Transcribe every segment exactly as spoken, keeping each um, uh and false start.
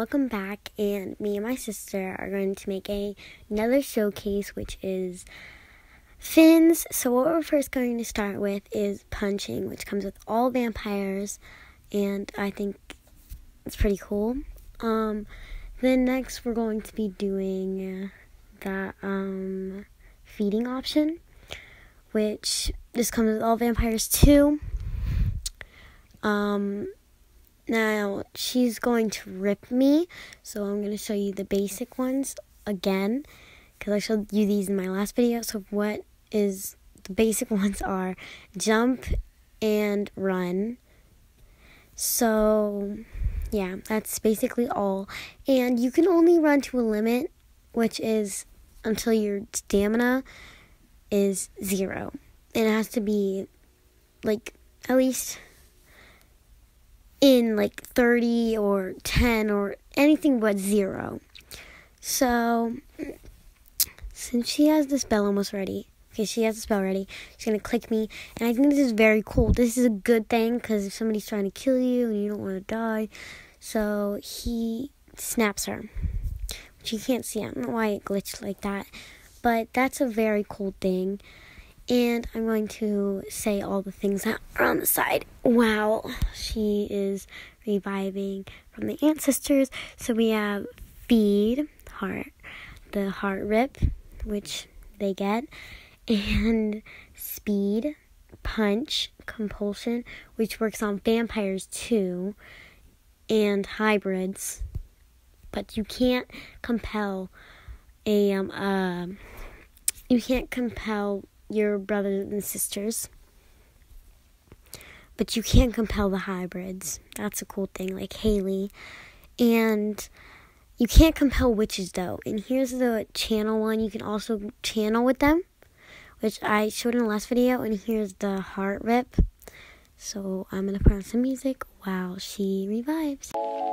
welcome back, and me and my sister are going to make a, another showcase, which is fins. So what we're first going to start with is punching, which comes with all vampires, and I think it's pretty cool. Um, then next we're going to be doing the um, feeding option, which this comes with all vampires too. Um... Now, she's going to rip me, so I'm going to show you the basic ones again, because I showed you these in my last video. So what is the basic ones are jump and run. So, yeah, that's basically all. And you can only run to a limit, which is until your stamina is zero. And it has to be, like, at least in like thirty or ten or anything but zero. So since she has the spell almost ready, okay, she has the spell ready, she's gonna click me, and I think this is very cool. This is a good thing because if somebody's trying to kill you and you don't want to die, so he snaps her, which you can't see. I don't know why it glitched like that, but that's a very cool thing. And I'm going to say all the things that are on the side. Wow, she is reviving from the ancestors. So we have feed, heart, the heart rip, which they get, and speed, punch, compulsion, which works on vampires too, and hybrids. But you can't compel a um uh, you can't compel your brothers and sisters, but you can't compel the hybrids. That's a cool thing, like Haley. And you can't compel witches though. And here's the channel one. You can also channel with them, which I showed in the last video. And here's the heart rip. So I'm gonna put on some music while she revives.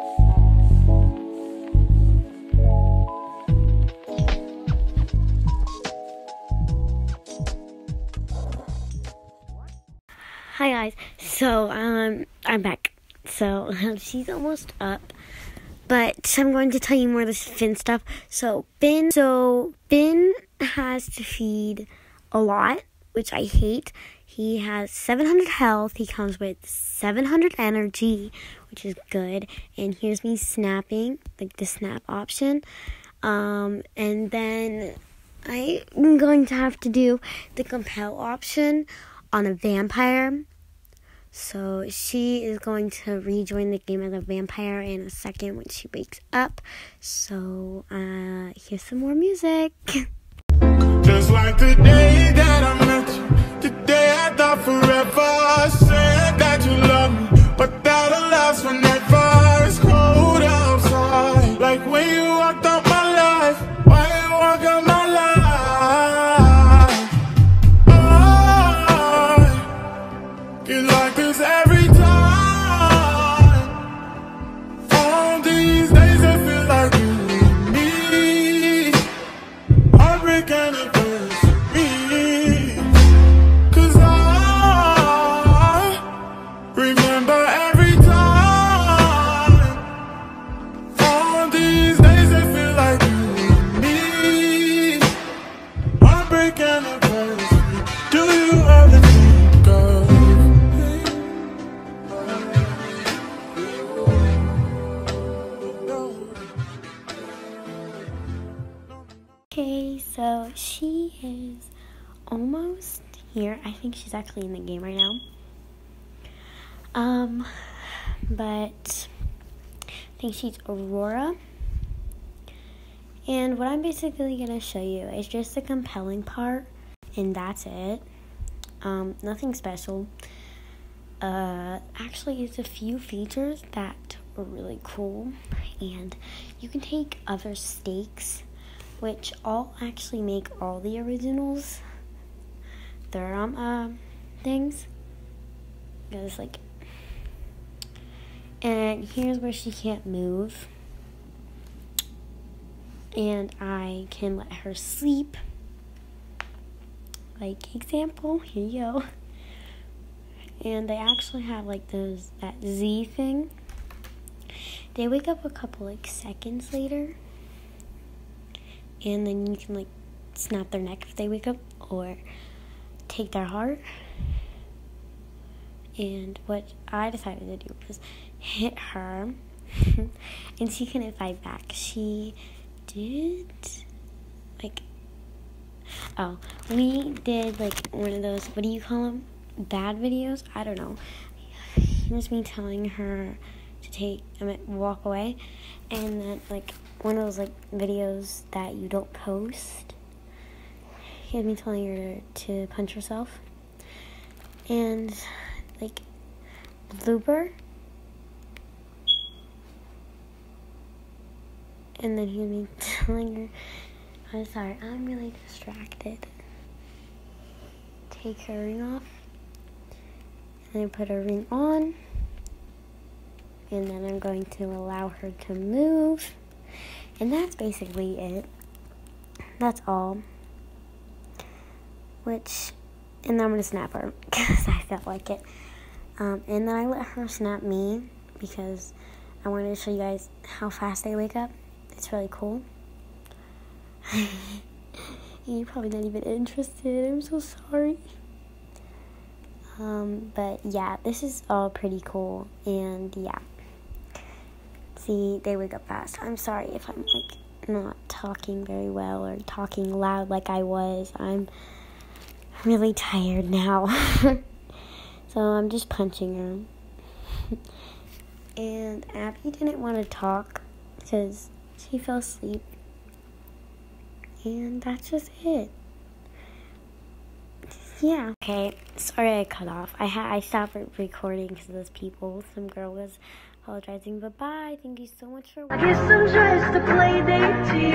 Hi guys, so um, I'm back. So um, she's almost up, but I'm going to tell you more of this Finn stuff. So Finn, so Finn has to feed a lot, which I hate. He has seven hundred health. He comes with seven hundred energy, which is good. And here's me snapping, like the snap option. Um, and then I'm going to have to do the compel option on a vampire. So she is going to rejoin the game as a vampire in a second when she wakes up. So uh, here's some more music. Just like the day that I met you, the day I thought forever, said that you love me, but that'll last forever. It's cold outside, like when you walked out my life. Why you walk out my life? It's like this every time. All these days I feel like you need me. Heartbreak anniversary. Cause I remember every time. All these days I feel like you need me. Heartbreak anniversary. Do you ever think of Okay, so she is almost here. I think she's actually in the game right now. Um, but I think she's Aurora. And what I'm basically going to show you is just the compelling part, and that's it. Um, nothing special. Uh, actually, it's a few features that are really cool, and you can take other stakes, which all actually make all the originals their um uh things. Because like, and here's where she can't move, and I can let her sleep. Like example, here you go. And they actually have like those that Z thing. they wake up a couple like seconds later, and then you can like snap their neck if they wake up, or take their heart. And what I decided to do was hit her, and she couldn't fight back. She did, like, oh, we did, like, one of those, what do you call them, bad videos? I don't know. It was me telling her to take, I mean, walk away, and then, like, one of those, like, videos that you don't post. He had me telling her to punch herself, and, like, blooper, and then he had me telling her, I'm sorry, I'm really distracted. Take her ring off, and then put her ring on, and then I'm going to allow her to move, and that's basically it. That's all. Which, and then I'm going to snap her, because I felt like it. Um, and then I let her snap me, because I wanted to show you guys how fast they wake up. It's really cool. You're probably not even interested. I'm so sorry. Um, but yeah, this is all pretty cool. And yeah. See, they wake up fast. I'm sorry if I'm like not talking very well or talking loud like I was. I'm really tired now. So I'm just punching her. And Abby didn't want to talk because she fell asleep. And that's just it. Yeah. Okay, sorry I cut off. I ha- I stopped recording because of those people. Some girl was apologizing. But bye. Thank you so much for watching. I get some dress to play date.